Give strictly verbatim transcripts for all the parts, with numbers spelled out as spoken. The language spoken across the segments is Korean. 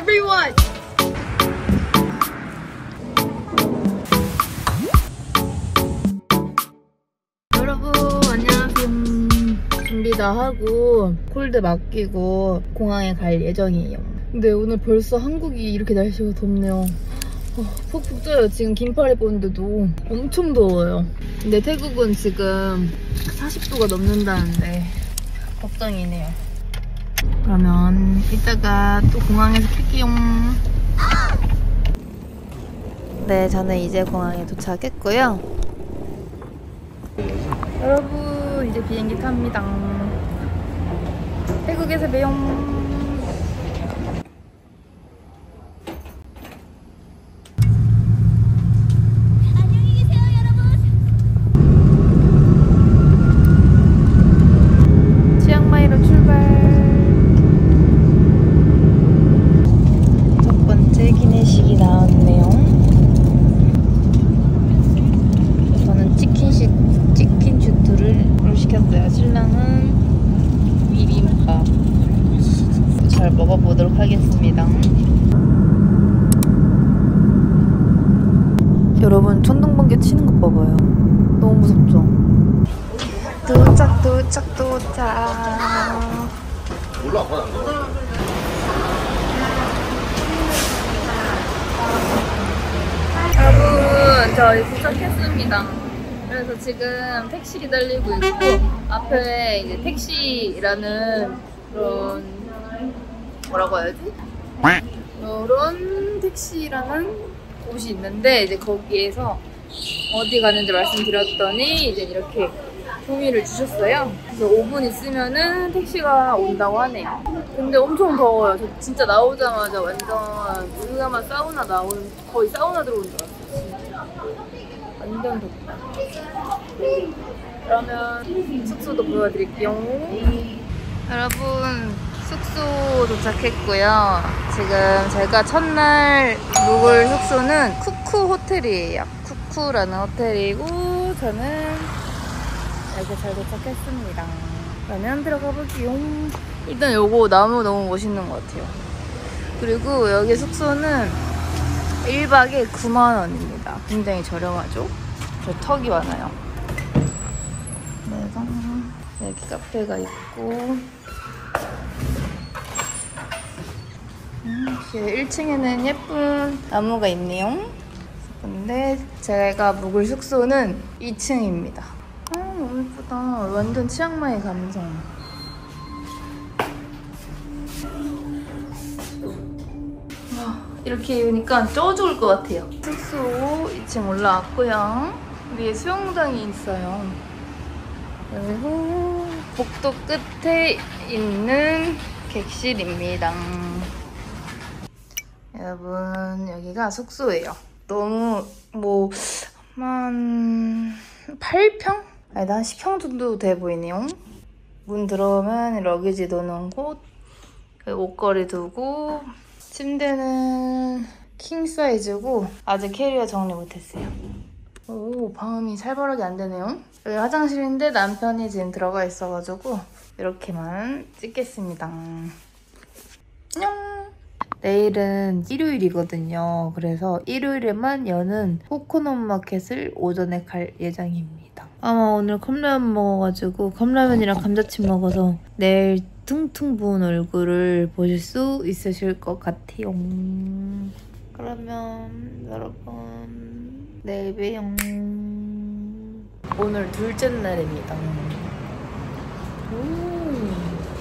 everyone. 여러분 안녕하세요. 준비 다 하고 콜드 맡기고 공항에 갈 예정이에요. 근데 오늘 벌써 한국이 이렇게 날씨가 덥네요. 어, 푹푹 쪄요. 지금 긴팔 입었는데도 엄청 더워요. 근데 태국은 지금 사십 도가 넘는다는데 걱정이네요. 그러면 이따가 또 공항에서 킬게요. 네, 저는 이제 공항에 도착했고요. 여러분 이제 비행기 탑니다. 태국에서 봬요. 신랑은 비빔밥 잘 먹어보도록 하겠습니다. 여러분 천둥번개 치는 거 봐봐요. 너무 무섭죠? 도착 도착 도착. 여러분 저희 도착했습니다. 그래서 지금 택시 기다리고 있고 앞에 이제 택시라는 그런 뭐라고 해야지? 그런 택시라는 곳이 있는데 이제 거기에서 어디 가는지 말씀드렸더니 이제 이렇게 종이를 주셨어요. 그래서 오 분 있으면은 택시가 온다고 하네요. 근데 엄청 더워요. 저 진짜 나오자마자 완전 유명한 사우나 나오는 거의 사우나 들어온 줄 알았어요. 진짜. 완전 덥다. 그러면 숙소도 보여드릴게요. 여러분 숙소 도착했고요. 지금 제가 첫날 묵을 숙소는 쿠쿠 호텔이에요. 쿠쿠라는 호텔이고 저는 이렇게 잘 도착했습니다. 그러면 들어가 볼게요. 일단 요거 나무 너무 멋있는 것 같아요. 그리고 여기 숙소는 일 박에 구만 원입니다. 굉장히 저렴하죠? 저 턱이 많아요. 그래서 여기 카페가 있고 일 층에는 예쁜 나무가 있네요. 근데 제가 묵을 숙소는 이 층입니다. 아, 너무 예쁘다. 완전 치앙마이 감성. 이렇게 입으니까 쪄 죽을 것 같아요. 숙소 이 층 올라왔고요. 위에 수영장이 있어요. 그리고 복도 끝에 있는 객실입니다. 여러분 여기가 숙소예요. 너무 뭐 한 팔 평? 아니 한 십 평 정도 돼 보이네요. 문 들어오면 러기지 놓는 곳, 옷걸이 두고, 침대는 킹 사이즈고 아직 캐리어 정리 못했어요. 오, 방음이 살벌하게 안 되네요. 여기 화장실인데 남편이 지금 들어가 있어가지고 이렇게만 찍겠습니다. 안녕. 내일은 일요일이거든요. 그래서 일요일에만 여는 코코넛 마켓을 오전에 갈 예정입니다. 아마 오늘 컵라면 먹어가지고 컵라면이랑 감자칩 먹어서 내일 퉁퉁 부은 얼굴을 보실 수 있으실 것 같아요. 그러면 여러분 내일 봬요. 오늘 둘째 날입니다. 음.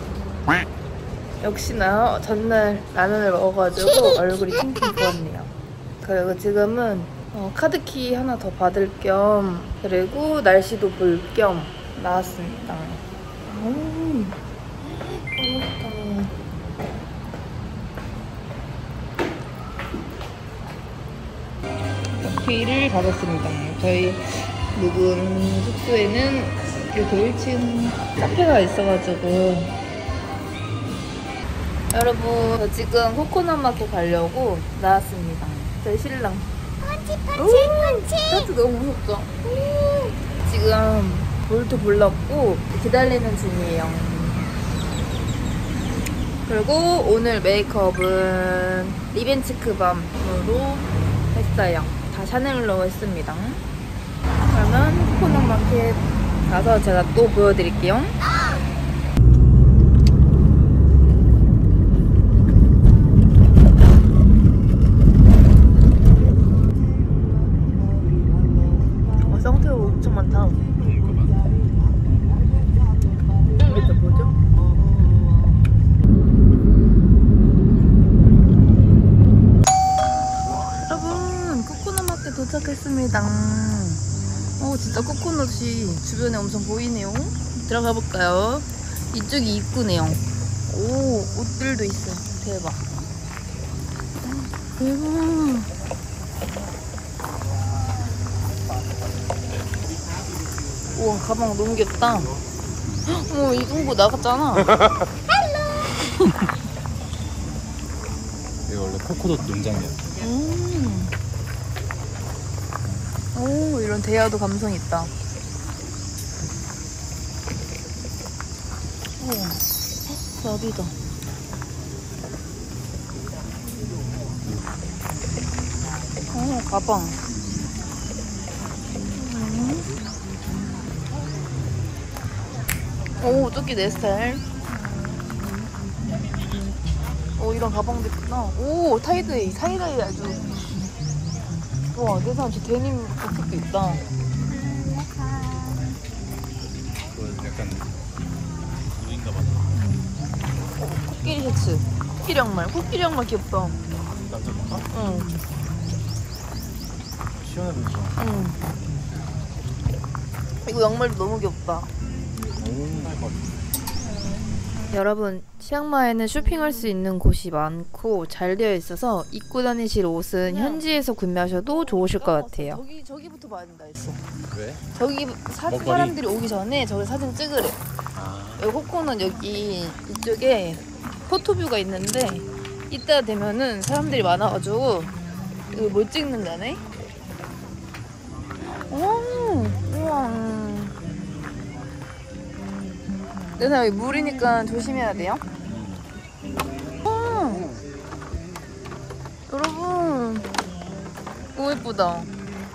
역시나 전날 라면을 먹어가지고 얼굴이 퉁퉁 부었네요. 그리고 지금은 어, 카드키 하나 더 받을 겸 그리고 날씨도 볼 겸 나왔습니다. 오. 커피를 받았습니다. 저희 묵은 숙소에는 이렇게 일 층 카페가 있어가지고 여러분 저 지금 코코넛 마켓 가려고 나왔습니다. 저희 신랑 펀치 펀치 펀치. 스타트 너무 무섭죠? 지금 볼트 불렀고 기다리는 중이에요. 그리고 오늘 메이크업은 리벤치크 밤으로 했어요. 다 샤넬로 했습니다. 그러면 코코넛 마켓 가서 제가 또 보여드릴게요. 와, 쌍태우 엄청 많다. 이게 뭐죠? 여러분, 코코넛 마켓 도착했습니다. 오, 진짜 코코넛이 주변에 엄청 보이네요. 들어가 볼까요? 이쪽이 입구네요. 오, 옷들도 있어요. 대박. 대박. 우와, 가방 너무 귀엽다. 어머, 이 홍보 나갔잖아. 이게 원래 코코넛 농장이야. 음. 오, 이런 대야도 감성 있다. 우와, 나비다. 어, 가방. 음. 오, 저기 내 스타일. 오, 이런 가방도 있구나. 오, 타이드웨이, 타이드웨이 아주. 와, 내 사람 저 데님 버킷도 있다. 그거 약간 우리인가 봐. 어, 코끼리 셔츠. 코끼리 양말. 코끼리 양말 귀엽다. 남자 건가? 응. 시원해 보이죠? 응. 이거 양말도 너무 귀엽다. 오, 할 것 같아. 여러분, 치앙마이에는 쇼핑할 수 있는 곳이 많고 잘 되어 있어서 입고 다니실 옷은 현지에서 구매하셔도 좋으실 것 같아요. 저기, 저기부터 봐야 된다 했어. 왜? 저기 사, 먹거리? 사람들이 오기 전에 저기 사진 찍으래. 아, 여기 코코넛 여기 이쪽에 포토뷰가 있는데 이따 되면은 사람들이 많아가지고 이거 뭘 찍는다네? 오, 우와. 내 사람 여기 물이니까 조심해야 돼요. 와, 여러분, 너무 예쁘다.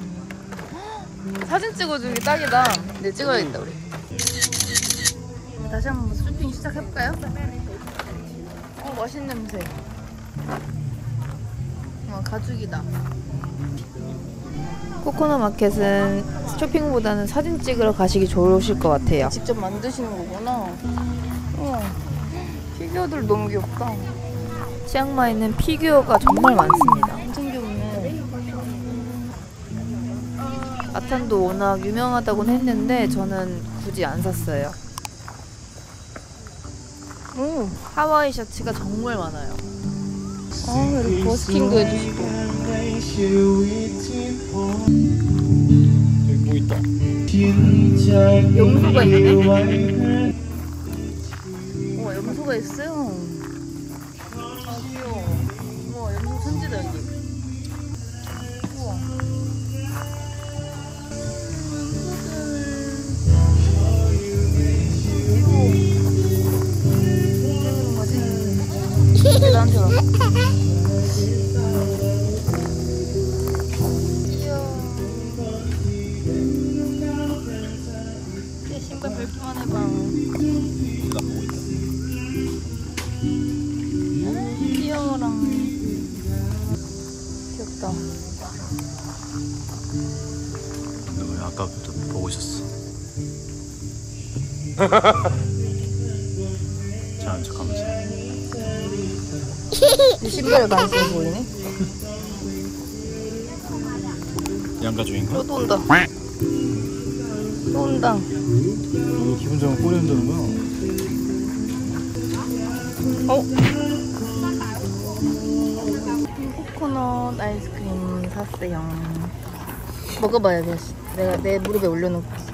사진 찍어주기 딱이다. 네, 찍어야겠다 우리. 다시 한번 쇼핑 시작해볼까요? 어, 맛있는 냄새. 와, 가죽이다. 코코넛 마켓은 쇼핑보다는 사진 찍으러 가시기 좋으실 것 같아요. 직접 만드시는 거구나. 우와, 피규어들 너무 귀엽다. 치앙마이는 피규어가 정말 많습니다. 엄청 귀엽네. 아탄도 워낙 유명하다고는 했는데 저는 굳이 안 샀어요. 오, 하와이 셔츠가 정말 많아요. 아, 이렇게 버스킹도 해주시고. 여기 뭐 있다. 염소가 있네? 우와, 염소가 있어요. 아, 귀여워. 우와, 염소 천지다, 여기. 우와. 귀여워. 뭐지? 왜 나한테 와? 신발 밟기만 해봐. 나 보고 있다. 귀여워라. 귀엽다. 너 왜 아까부터 보고 있었어? 잘한 척하면서. 내 신발 반스해 보이네? 양가주인가? 또 온다. 또 온다. 오, 기분 좋으면 꼬리 흔드는 거야. 어? 코코넛 아이스크림 샀어요. 먹어봐야 돼. 내가 내 무릎에 올려놓고 있어.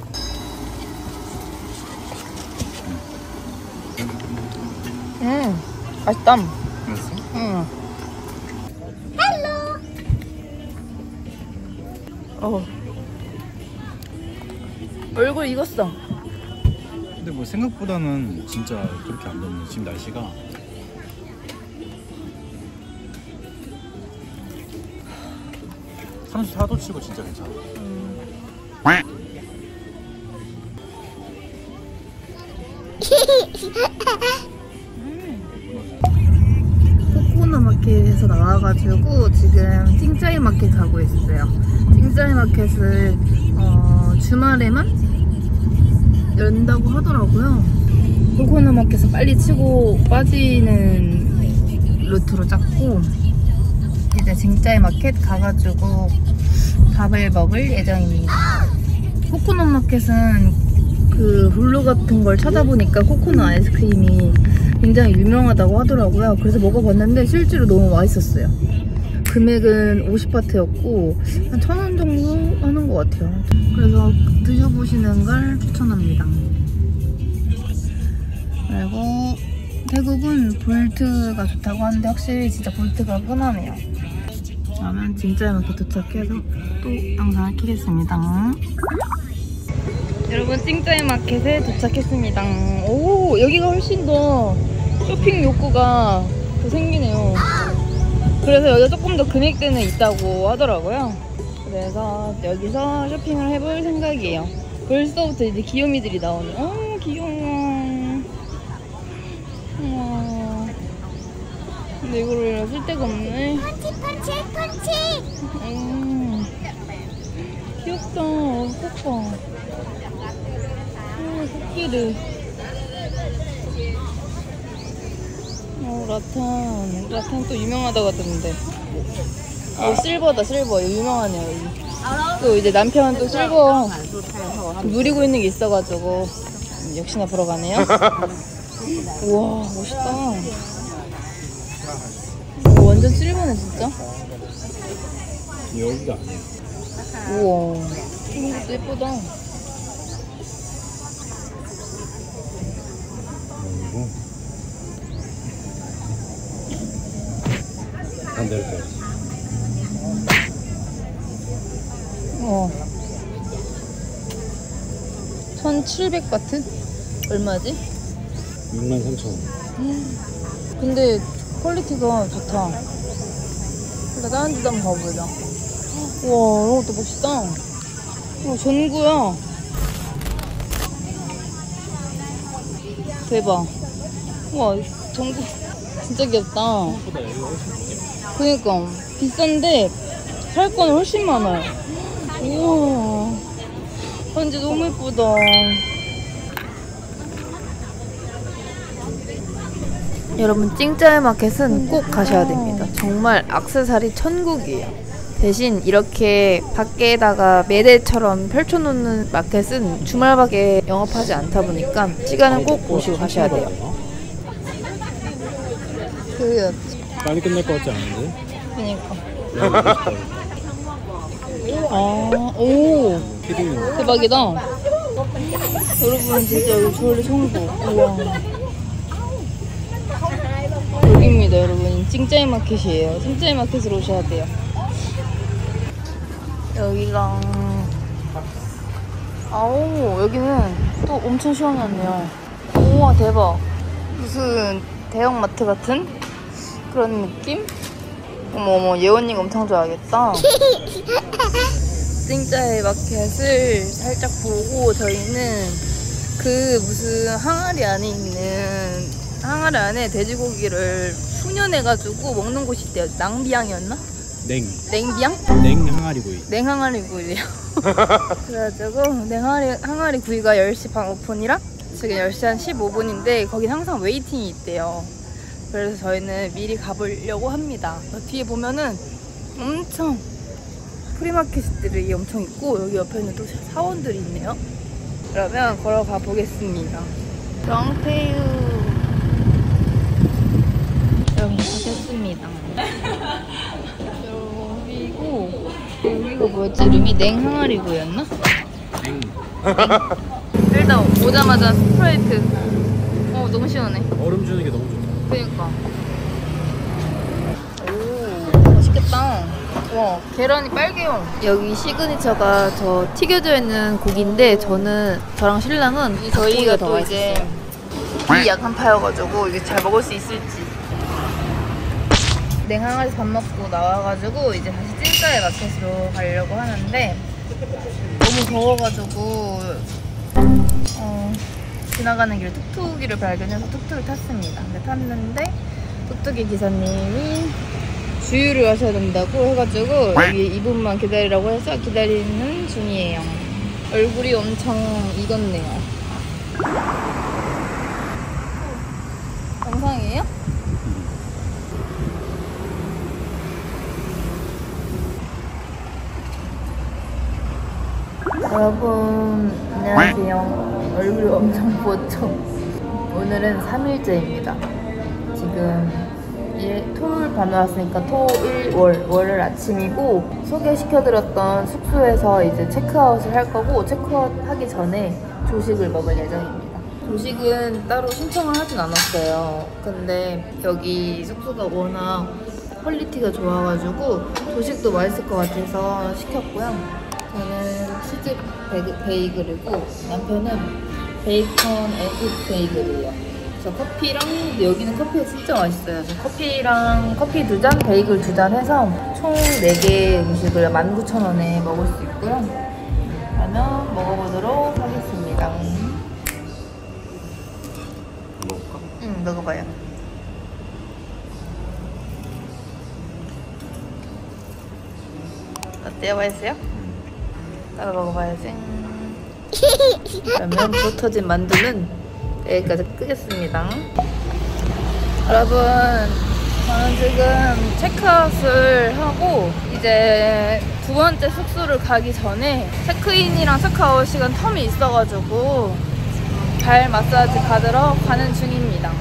음, 맛있다. 알았어? 응. 어. 얼굴 익었어. 근데 뭐 생각보다는 진짜 그렇게 안 덥네. 지금 날씨가 삼십사 도 치고 진짜 괜찮아. 코코넛 마켓에서 나와가지고 지금 칭짜이 마켓 가고 있어요. 칭짜이 마켓을 어, 주말에만 연다고 하더라고요. 코코넛 마켓에서 빨리 치고 빠지는 루트로 짰고 이제 칭짜이 마켓 가가지고 밥을 먹을 예정입니다. 코코넛 마켓은 그 블루 같은 걸 찾아보니까 코코넛 아이스크림이 굉장히 유명하다고 하더라고요. 그래서 먹어봤는데 실제로 너무 맛있었어요. 금액은 오십 바트였고 한 천 원 정도 하는 것 같아요. 그래서 드셔보시는 걸 추천합니다. 그리고 태국은 볼트가 좋다고 하는데 확실히 진짜 볼트가 편하네요. 그러면 진짜 마켓 도착해서 또 영상을 켜겠습니다. 여러분 찡짜이 마켓에 도착했습니다. 오, 여기가 훨씬 더 쇼핑 욕구가 더 생기네요. 그래서 여기가 조금 더 금액대는 있다고 하더라고요. 그래서 여기서 쇼핑을 해볼 생각이에요. 벌써부터 이제 귀요미들이 나오네. 어, 귀여워. 우와. 근데 이거를 쓸 데가 없네. 펀치 펀치 펀치. 음, 귀엽다. 코코. 코끼리. 어, 라탄. 라탄 또 유명하다고 하던데. 어, 실버다, 실버. 이거 유명하네요, 여기. 또 이제 남편 또 실버 누리고 있는 게 있어가지고 역시나 보러 가네요. 우와, 멋있다. 오, 완전 실버네, 진짜. 여기가 아니야. 우와, 이것도 예쁘다. 그리고 반대로 빼. 어. 천칠백 바트? 얼마지? 육만 삼천 원. 근데 퀄리티가 좋다. 일단 다른 데도 한번 가보자. 우와, 이런 것도 멋있다. 우와, 전구야. 대박. 우와, 전구 진짜 귀엽다. 보다 여기가 훨씬 좋겠다. 그니까 비싼데 살 거는 훨씬 많아요. 우와, 완전 너무 예쁘다. 여러분 찡짜이 마켓은 꼭 가셔야 됩니다. 정말 액세서리 천국이에요. 대신 이렇게 밖에다가 매대처럼 펼쳐놓는 마켓은 주말밖에 영업하지 않다 보니까 시간은 꼭 보시고 가셔야 돼요. 그 빨리 끝날 것 같지 않은데? 그니까. 야, 멋있다. 아, 오, 키링. 대박이다. 여러분 진짜 여기 저를 천국. 우와. 여기입니다, 여러분. 찡짜이 마켓이에요. 찡짜이 마켓으로 오셔야 돼요. 여기랑 아오, 여기는 또 엄청 시원하네요. 우와, 대박. 무슨 대형 마트 같은 그런 느낌? 어머 어머, 예원이가 엄청 좋아하겠다. 찡짜이 마켓을 살짝 보고 저희는 그 무슨 항아리 안에 있는 항아리 안에 돼지고기를 훈연해가지고 먹는 곳이 있대요. 낭비향이었나? 냉. 냉비향? 냉 항아리 구이. 냉항아리 구이래요. 그래가지고 냉항아리 항아리 구이가 열 시 반 오픈이라 지금 열 시 한 십오 분인데 거긴 항상 웨이팅이 있대요. 그래서 저희는 미리 가보려고 합니다. 뒤에 보면은 엄청 프리마켓들이 엄청 있고 여기 옆에는 또 사원들이 있네요. 그러면 걸어가 보겠습니다. 정태유 여기 도착했습니다. 여기고 여기가 뭐였지? 이름이 냉항아리구였나? 냉. 일단 오자마자 스프라이트. 어, 너무 시원해. 얼음 주는 게 너무 좋다. 그니까. 오, 맛있겠다. 와, 계란이 빨개요. 여기 시그니처가 저 튀겨져 있는 고기인데 저는 저랑 신랑은 저희가 또 이제 이 약간 파여가지고 이게 잘 먹을 수 있을지. 냉항에서 밥 먹고 나와가지고 이제 다시 찐따의 마켓으로 가려고 하는데 너무 더워가지고 어, 지나가는 길에 툭툭이를 발견해서 툭툭을 탔습니다. 근데 탔는데 툭툭이 기사님이 주유를 하셔야 된다고 해가지고 여기 이 분만 기다리라고 해서 기다리는 중이에요. 얼굴이 엄청 익었네요. 영상이에요? 여러분 안녕하세요. 얼굴이 엄청 부었죠? 오늘은 삼 일째입니다. 지금 일, 토요일 밤에 왔으니까 토, 일, 월, 월요일 아침이고 소개시켜드렸던 숙소에서 이제 체크아웃을 할 거고 체크아웃 하기 전에 조식을 먹을 예정입니다. 조식은 따로 신청을 하진 않았어요. 근데 여기 숙소가 워낙 퀄리티가 좋아가지고 조식도 맛있을 것 같아서 시켰고요. 저는 치즈 베이글, 베이글이고 남편은 베이컨 에그 베이글이에요. 그래서 커피랑 여기는 커피가 진짜 맛있어요. 그래서 커피랑 커피 두 잔, 베이글 두 잔 해서 총 네 개 음식을 만 구천 원에 먹을 수 있고요. 그러면 먹어보도록 하겠습니다. 먹을까? 응, 먹어봐요. 어때요? 맛있어요? 따로 먹어봐야지. 그러면 불 터진 만두는 여기까지 끄겠습니다. 여러분, 저는 지금 체크아웃을 하고 이제 두 번째 숙소를 가기 전에 체크인이랑 체크아웃 시간 텀이 있어가지고 발 마사지 받으러 가는 중입니다.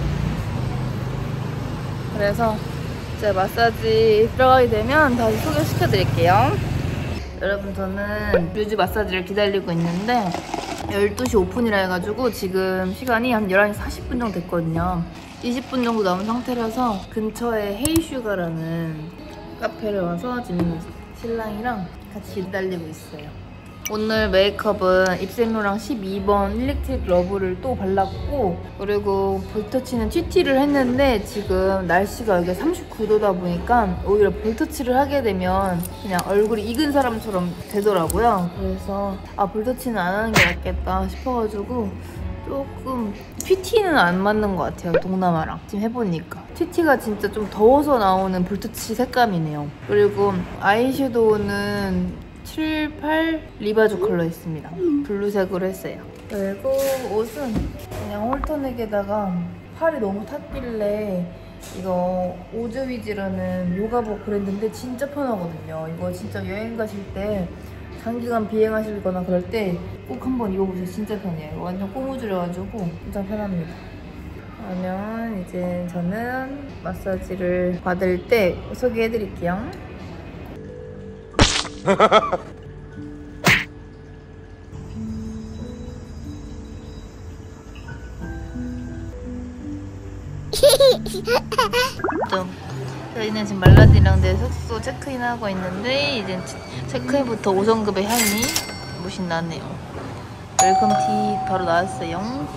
그래서 이제 마사지 들어가게 되면 다시 소개시켜드릴게요. 여러분, 저는 뮤즈 마사지를 기다리고 있는데 열두 시 오픈이라 해가지고 지금 시간이 한 열한 시 사십 분 정도 됐거든요. 이십 분 정도 남은 상태라서 근처에 헤이슈가라는 카페를 와서 지금 신랑이랑 같이 기다리고 있어요. 오늘 메이크업은 입생로랑 십이 번 일렉트릭 러브를 또 발랐고 그리고 볼터치는 티티를 했는데 지금 날씨가 여기가 삼십구 도다 보니까 오히려 볼터치를 하게 되면 그냥 얼굴이 익은 사람처럼 되더라고요. 그래서 아 볼터치는 안 하는 게 낫겠다 싶어가지고 조금 티티는 안 맞는 것 같아요. 동남아랑 지금 해보니까 티티가 진짜 좀 더워서 나오는 볼터치 색감이네요. 그리고 아이섀도우는 칠, 팔 리바주 컬러 있습니다. 블루색으로 했어요. 그리고 옷은 그냥 홀터넥에다가 팔이 너무 탔길래 이거 오즈위즈라는 요가복 브랜드인데 진짜 편하거든요. 이거 진짜 여행 가실 때 장기간 비행하시거나 그럴 때 꼭 한번 입어보세요. 진짜 편해요. 완전 꼬무줄여가지고 진짜 편합니다. 그러면 이제 저는 마사지를 받을 때 소개해드릴게요. 좀 저희는 지금 말라디랑데 숙소 체크인하고 있는데 이제 체크인부터 오 성급의 향이 무신 나네요. 웰컴 티 바로 나왔어요.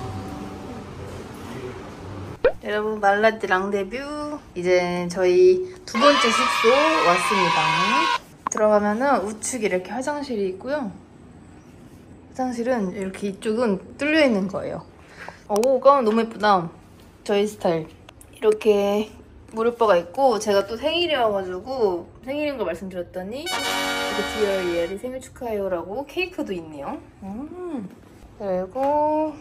여러분, 말라디 랑데뷰 이제 저희 두 번째 숙소 왔습니다. 들어가면은 우측에 이렇게 화장실이 있고요. 화장실은 이렇게 이쪽은 뚫려 있는 거예요. 오, 가운 너무 예쁘다. 저희 스타일. 이렇게 무릎바가 있고 제가 또 생일이어가지고 생일인 걸 말씀드렸더니 이거 디얼 예리 생일 축하해요라고 케이크도 있네요. 음. 그리고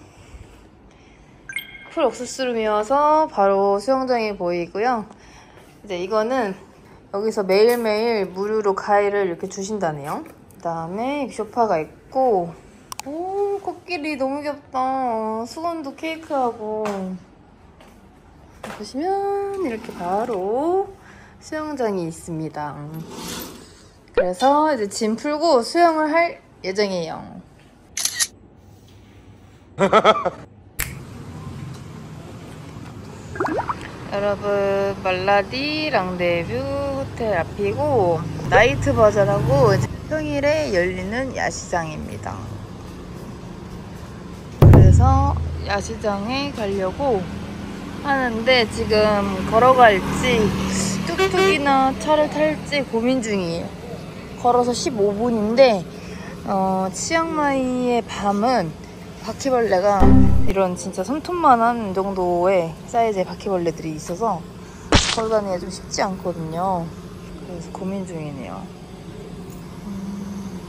풀 옥수수룸이어서 바로 수영장이 보이고요. 이제 이거는 여기서 매일매일 무료로 과일을 이렇게 주신다네요. 그 다음에 소파가 있고 오, 코끼리 너무 귀엽다. 수건도 케이크하고 보시면 이렇게 바로 수영장이 있습니다. 그래서 이제 짐 풀고 수영을 할 예정이에요. 여러분, 말라디 랑데뷰 호텔 앞이고 나이트 바자라고 평일에 열리는 야시장입니다. 그래서 야시장에 가려고 하는데 지금 걸어갈지 툭툭이나 차를 탈지 고민 중이에요. 걸어서 십오 분인데 어, 치앙마이의 밤은 바퀴벌레가 이런 진짜 손톱만한 정도의 사이즈의 바퀴벌레들이 있어서 걸어다니기가 좀 쉽지 않거든요. 그래서 고민 중이네요. 음,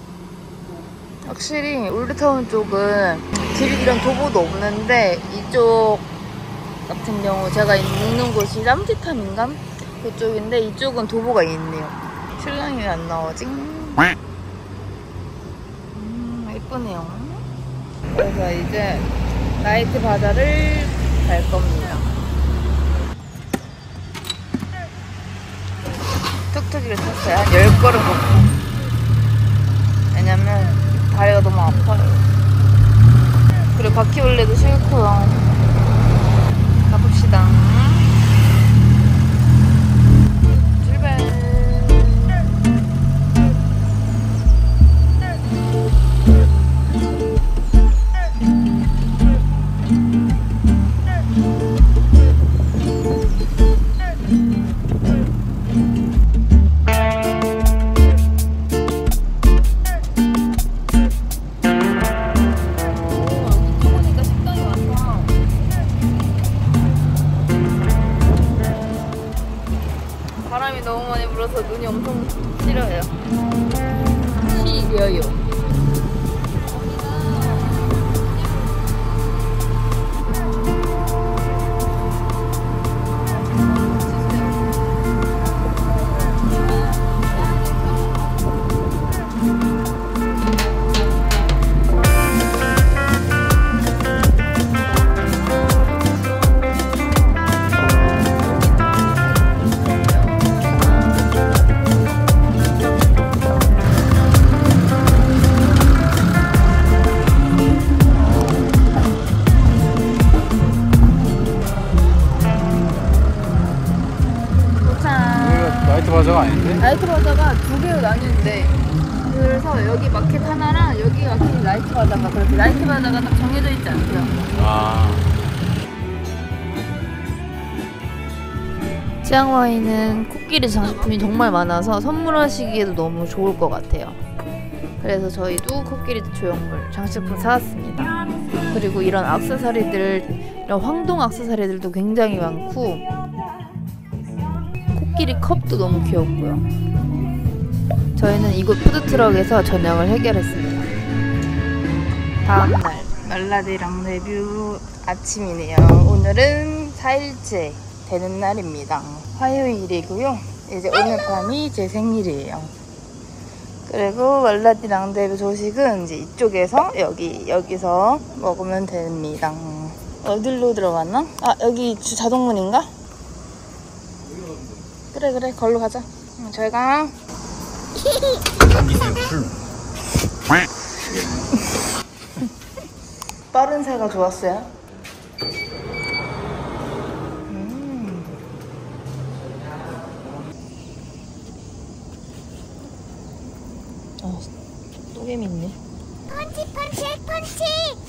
확실히 올드타운 쪽은 길 이런 도보도 없는데 이쪽 같은 경우 제가 있는 곳이 람지탐인가? 그쪽인데 이쪽은 도보가 있네요. 신랑이 왜 안 나오지? 음, 예쁘네요. 그래서 이제 나이트 바자를 갈 겁니다. 툭툭이를 탔어요. 한 열 걸음 걷고. 왜냐면 다리가 너무 아파요. 그리고 바퀴벌레도 싫고요. 가봅시다. 출발. 바람이 너무 많이 불어서 눈이 엄청 시려요. 시려요. 나이트 바자가 아닌데? 나이트 바자가 두 개로 나뉘는데 그래서 여기 마켓 하나랑 여기 마켓이 나이트 바자가 그렇게 나이트 바자가 딱 정해져 있지 않고요. 아. 치앙마이는 코끼리 장식품이 정말 많아서 선물하시기에도 너무 좋을 것 같아요. 그래서 저희도 코끼리 조형물 장식품 사왔습니다. 그리고 이런 액세서리들, 이런 황동 액세서리들도 굉장히 많고 코끼리 컵도 너무 귀엽고요. 저희는 이곳 푸드트럭에서 저녁을 해결했습니다. 다음날 말라디랑 레뷰 아침이네요. 오늘은 사 일째 되는 날입니다. 화요일이고요. 이제 오늘 밤이 제 생일이에요. 그리고 말라디랑 레뷰 조식은 이제 이쪽에서 여기 여기서 먹으면 됩니다. 어디로 들어갔나? 아 여기 주 자동문인가? 그래 그래 걸로 가자. 응, 저희가 빠른 새가 좋았어요. 음. 어, 또개미 있네. 펀치 펀치 펀치.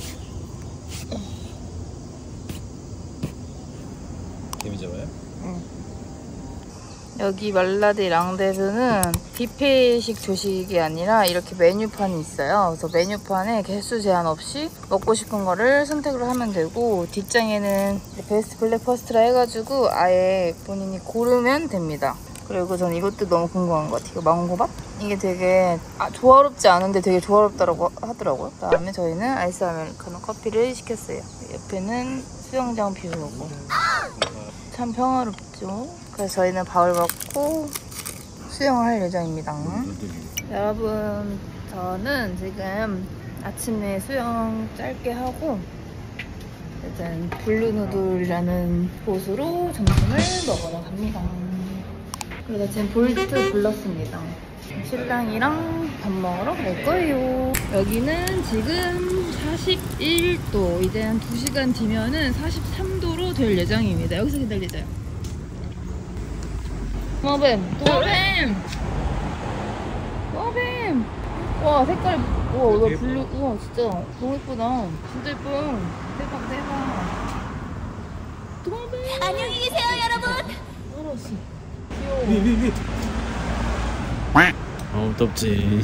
개미 잡아요? 응. 여기 말라디 랑데브는 뷔페식 조식이 아니라 이렇게 메뉴판이 있어요. 그래서 메뉴판에 개수 제한 없이 먹고 싶은 거를 선택을 하면 되고 뒷장에는 베스트 블랙퍼스트라 해가지고 아예 본인이 고르면 됩니다. 그리고 전 이것도 너무 궁금한 것 같아요. 망고밥? 이게 되게 아, 조화롭지 않은데 되게 조화롭다고 하더라고요. 그다음에 저희는 아이스 아메리카노 커피를 시켰어요. 옆에는 수영장 뷰고 참 평화롭죠. 그래서 저희는 밥을 먹고 수영을 할 예정입니다. 여러분 저는 지금 아침에 수영 짧게 하고 일단 블루누들이라는 곳으로 점심을 먹으러 갑니다. 그래서 지금 볼트 불렀습니다. 신랑이랑 밥 먹으러 갈 거예요. 여기는 지금 사십일 도, 이제 한 두 시간 뒤면은 사십삼 도로 될 예정입니다. 여기서 기다리자요. 도마뱀! 도마뱀! 도마뱀! 와 색깔, 우와 이거 블루, 우와 진짜 너무 예쁘다. 진짜 예뻐. 대박 대박. 도마뱀! 안녕히 계세요 여러분. 알았어. 어 덥지.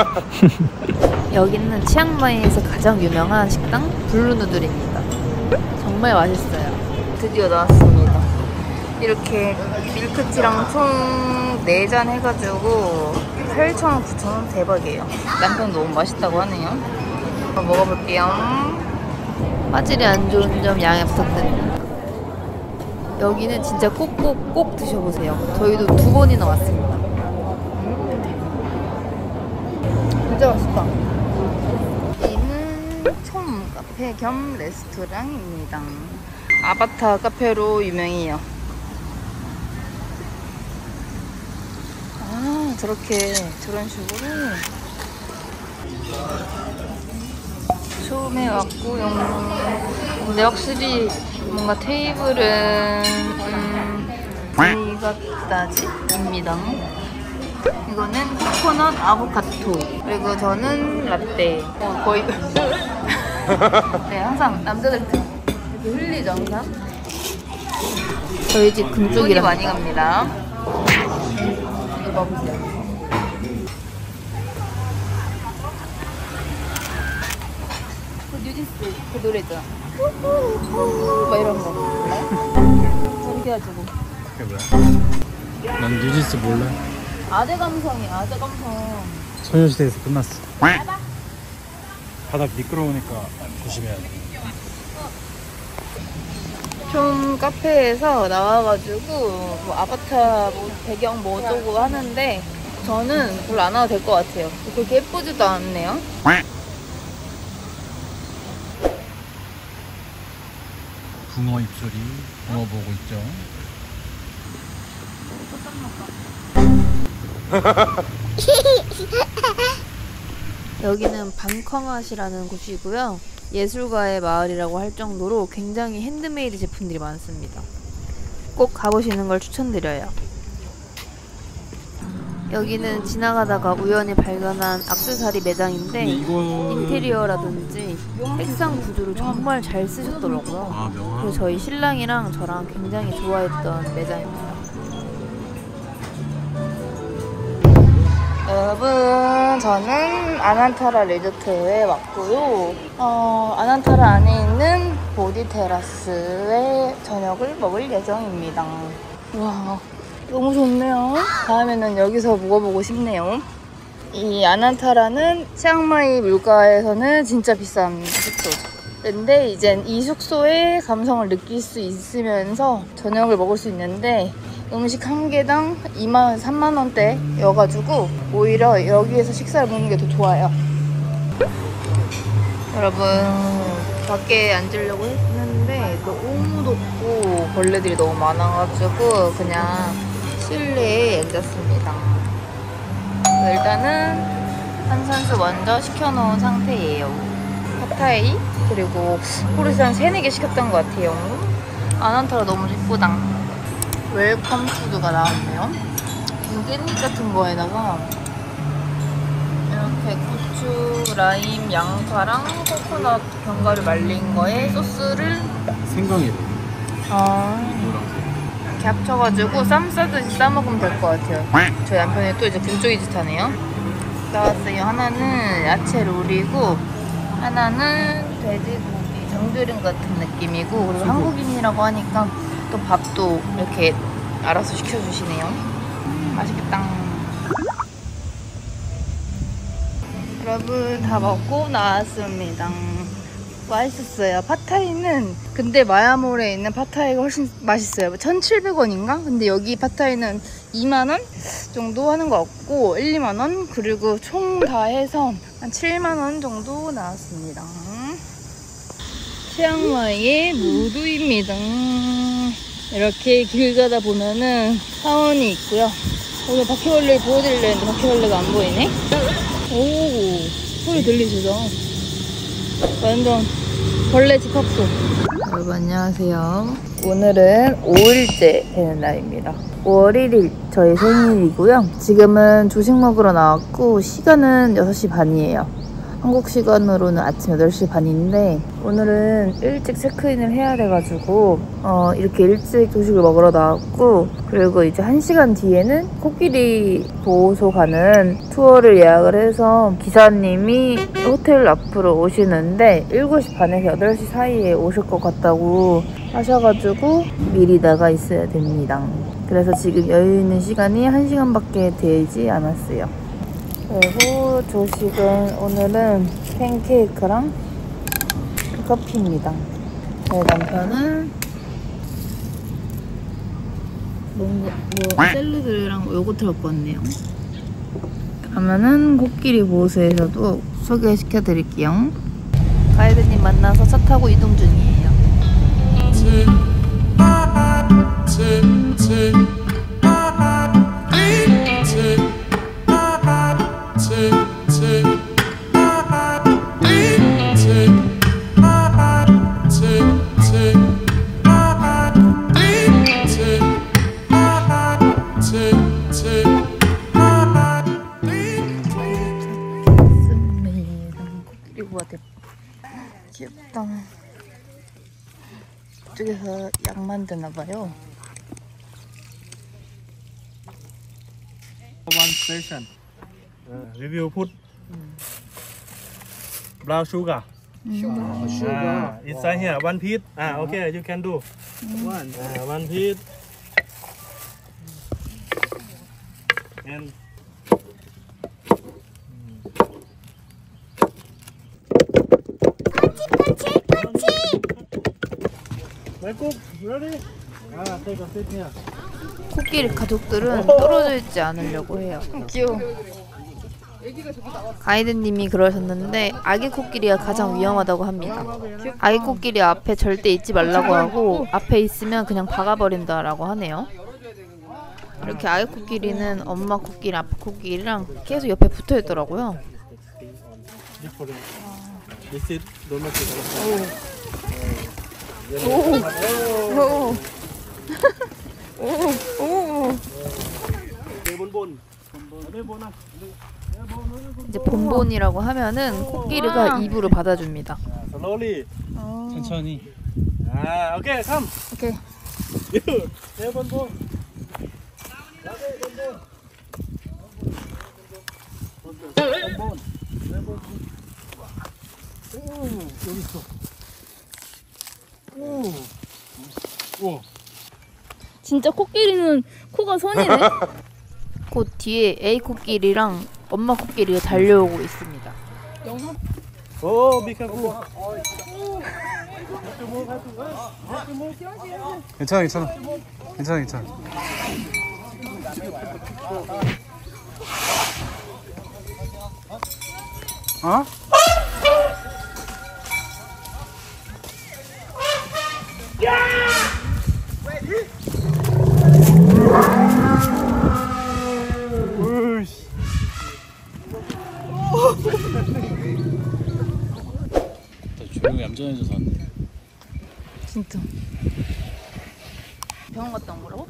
여기는 치앙마이에서 가장 유명한 식당 블루누들입니다. 정말 맛있어요. 드디어 나왔습니다. 이렇게 밀크티랑 총 네 잔 해가지고 팔천 원, 구천 원 대박이에요. 남편 너무 맛있다고 하네요. 한번 먹어볼게요. 화질이 안 좋은 점 양해 부탁드립니다. 여기는 진짜 꼭꼭 꼭 드셔보세요. 저희도 두 번이나 왔습니다. 진짜 맛있다. 여기는 총 카페 겸 레스토랑입니다. 아바타 카페로 유명해요. 아, 저렇게 저런 식으로 처음에 왔고요. 근데 확실히 뭔가 테이블은 음, 이것까지입니다. 이거는 코코넛 아보카도, 그리고 저는 라떼. 어, 거의 네, 항상 남자들 이렇게 흘리죠, 항상. 저희 집 금쪽이라 많이 갑니다. 이거 봐보세요. 그 뉴진스 그 노래 있잖아. 막 이런 거 몰라요? 저렇게 해가지고. 그게 뭐야? 난 뉴진스 몰라. 아재 감성이 아재 감성. 소녀시대에서 끝났어. 바닥 미끄러우니까 조심해야 돼. 좀 카페에서 나와가지고 뭐 아바타 뭐 배경 뭐 어쩌고 하는데 저는 별로 안 와도 될 것 같아요. 그렇게 예쁘지도 않네요. 붕어 입소리, 붕어 보고 있죠. 여기는 방컹아시라는 곳이고요. 예술가의 마을이라고 할 정도로 굉장히 핸드메이드 제품들이 많습니다. 꼭 가보시는 걸 추천드려요. 여기는 지나가다가 우연히 발견한 액세서리 매장인데 이거... 인테리어라든지 색상 구조를 정말 잘 쓰셨더라고요. 아, 명함. 그래서 저희 신랑이랑 저랑 굉장히 좋아했던 매장입니다. 여러분, 저는 아난타라 리조트에 왔고요. 어, 아난타라 안에 있는 보디 테라스에 저녁을 먹을 예정입니다. 와, 너무 좋네요. 다음에는 여기서 묵어보고 싶네요. 이 아난타라는 치앙마이 물가에서는 진짜 비싼 숙소죠. 근데 이젠 이 숙소의 감성을 느낄 수 있으면서 저녁을 먹을 수 있는데 음식 한 개당 이만 원, 삼만 원대여가지고 오히려 여기에서 식사를 먹는 게 더 좋아요. 여러분, 밖에 앉으려고 했는데 너무 덥고 벌레들이 너무 많아가지고 그냥 실내에 앉았습니다. 일단은 탄산수 먼저 시켜놓은 상태예요. 팟타이, 그리고 포르시 한 세네 개 시켰던 것 같아요. 아난타라 너무 예쁘다. 웰컴 푸드가 나왔네요. 깻잎 같은 거에다가 이렇게 고추, 라임, 양파랑 코코넛 견과류 말린 거에 소스를 생강이래. 아, 노란색. 이렇게 합쳐가지고 쌈 싸듯이 싸먹으면 될 것 같아요. 저희 남편이 또 이제 금쪽이 짓 하네요. 나왔어요. 하나는 야채 롤이고 하나는 돼지고기 장조림 같은 느낌이고, 그리고 한국인이라고 하니까 또 밥도 이렇게 알아서 시켜주시네요. 음, 맛있겠다. 여러분, 다 먹고 나왔습니다. 맛있었어요. 팟타이는 근데 마야몰에 있는 팟타이가 훨씬 맛있어요. 천칠백 원인가? 근데 여기 팟타이는 이만 원 정도 하는 것 같고 일, 이만 원, 그리고 총 다 해서 한 칠만 원 정도 나왔습니다. 치앙마이의 무두입니다. 이렇게 길 가다 보면은 사원이 있고요. 오늘 바퀴벌레를 보여드리려 했는데 바퀴벌레가 안 보이네. 오, 소리 들리시죠? 완전 벌레 집합소. 여러분 안녕하세요. 오늘은 오일째 되는 날입니다. 오월 일일 저희 생일이고요. 지금은 조식 먹으러 나왔고 시간은 여섯 시 반이에요. 한국 시간으로는 아침 여덟 시 반인데 오늘은 일찍 체크인을 해야 돼가지고 어, 이렇게 일찍 조식을 먹으러 나왔고, 그리고 이제 한 시간 뒤에는 코끼리 보호소 가는 투어를 예약을 해서 기사님이 호텔 앞으로 오시는데 일곱 시 반에서 여덟 시 사이에 오실 것 같다고 하셔가지고 미리 나가 있어야 됩니다. 그래서 지금 여유 있는 시간이 한 시간밖에 되지 않았어요. 그리고 조식은 오늘은 팬케이크랑 커피입니다. 저희 남편은 뭔가 뭐 샐러드랑 요거트 갖고 왔네요. 그러면은 코끼리 보호소에서도 소개시켜 드릴게요. 가이드님 만나서 차 타고 이동 중이에요. 귀엽다. 이쪽에서 약 만드나봐요. One station. Uh, we will put brown sugar. sugar. Ah, inside here, one piece. Ah, okay, you can do. One. Ah, one piece. And 펀치 펀치. my cook, ready? Ah, take a seat here. 코끼리 가족들은 떨어져 있지 않으려고 해요. 귀여워. 가이드님이 그러셨는데 아기 코끼리가 가장 위험하다고 합니다. 아기 코끼리 앞에 절대 있지 말라고 하고 앞에 있으면 그냥 박아버린다라고 하네요. 이렇게 아기 코끼리는 엄마 코끼리, 아빠 코끼리랑 계속 옆에 붙어 있더라고요. This is domestic elephant. 오, 오, 오, 오. 본본. 이제 본본이라고 하면은 코끼리가 입으로 받아줍니다. Slowly. 천천히. Ah, okay, come. 오케이. You. 네 본본. 여기 있어. 오. 오. 진짜 코끼리는 코가 손이네. 곧 뒤에 A 코끼리랑 엄마 코끼리가 달려오고 있습니다. 오, be careful. 괜찮아, 괜찮아. 괜찮아, 괜찮아. 어? 으이씨. 조용히 얌전해져서 안 돼. 진짜. 병원 갔다 온 거라고?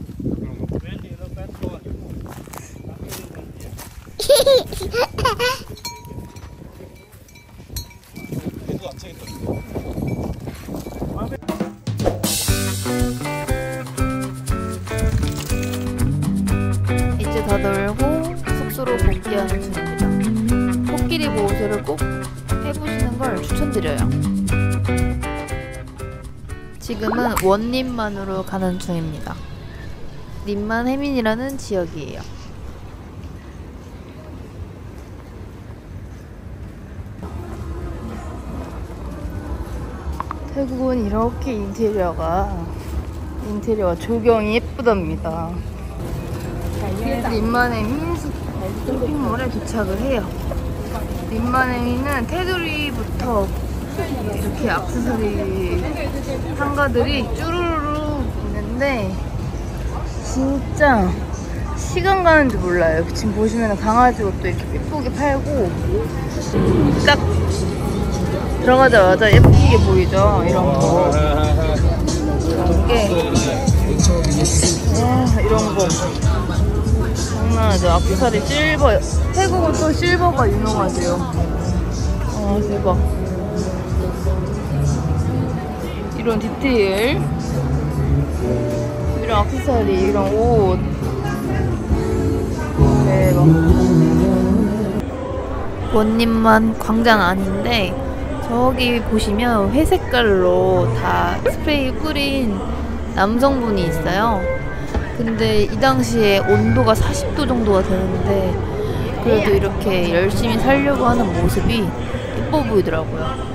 얘도 안 차겠다. 이제 다 놀고 숙소로 복귀하는 중입니다. 코끼리 보호소를 꼭 해보시는 걸 추천드려요. 지금은 원림만으로 가는 중입니다. 림만 해민이라는 지역이에요. 태국은 이렇게 인테리어가 인테리어가 조경이 예쁘답니다. 림만해민 쇼핑몰에 도착을 해요. 림만해민은 테두리부터 이렇게 액세서리 상가들이 쭈루루 있는데 진짜 시간 가는 줄 몰라요. 지금 보시면 강아지 옷도 이렇게 예쁘게 팔고 딱 들어가자마자 예쁘게 보이죠? 이런 거 이런 게 와, 이런 거 장난 아니죠? 액세서리 실버 태국은 또 실버가 유명하세요. 어, 아 대박. 이런 디테일, 이런 액세서리, 이런 옷 대박. 원님만 광장 아닌데 저기 보시면 회색깔로 다 스프레이 뿌린 남성분이 있어요. 근데 이 당시에 온도가 사십 도 정도가 되는데 그래도 이렇게 열심히 살려고 하는 모습이 예뻐 보이더라고요.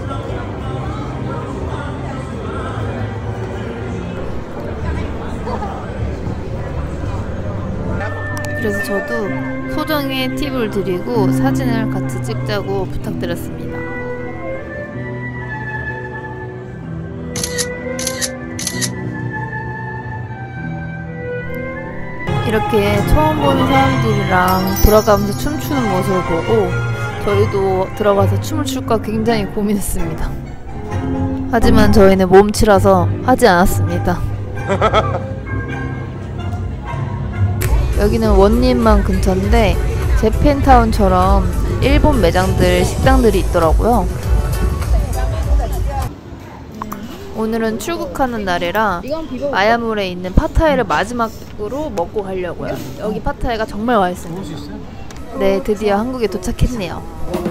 그래서 저도 소정의 팁을 드리고 사진을 같이 찍자고 부탁드렸습니다. 이렇게 처음 보는 사람들이랑 돌아가면서 춤추는 모습을 보고 저희도 들어가서 춤을 출까 굉장히 고민했습니다. 하지만 저희는 몸치라서 하지 않았습니다. 여기는 원님만 근처인데 재팬타운처럼 일본 매장들, 식당들이 있더라고요. 오늘은 출국하는 날이라 마야물에 있는 팟타이를 마지막으로 먹고 가려고요. 여기 팟타이가 정말 맛있습니다. 네, 드디어 한국에 도착했네요.